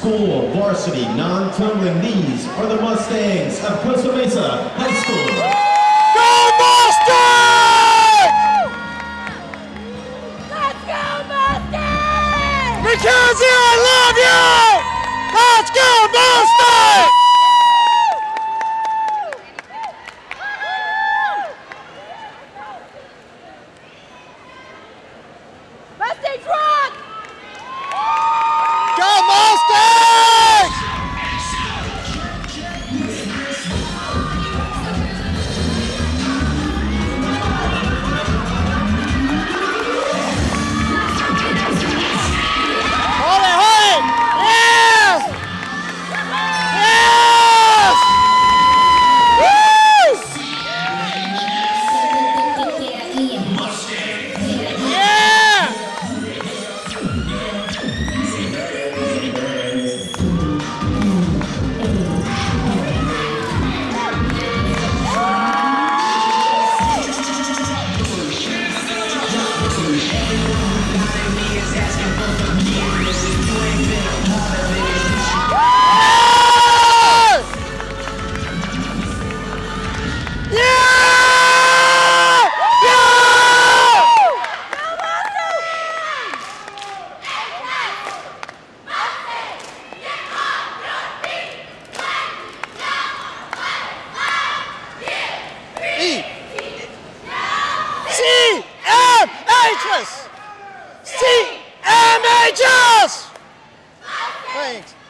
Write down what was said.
School varsity non-tumbling. These are the Mustangs of Costa Mesa High School. Go Mustangs! Let's go Mustangs! Mackenzie, I love you! Let's go Mustangs! Mustangs rock! Go Mustangs! Hold it, hold it! Yes! Yes! Woo! Yeah! CMHS! CMHS! Thanks.